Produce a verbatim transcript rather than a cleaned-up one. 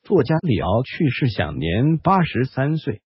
作家李敖去世，享年八十三岁。